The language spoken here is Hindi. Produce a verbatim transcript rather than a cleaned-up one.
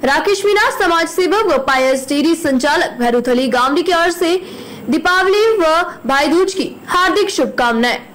राकेश मीणा समाज सेवक व पायस डेयरी संचालक भैरूथली गावड़ी की ओर से दीपावली व भाई दूज की हार्दिक शुभकामनाएं।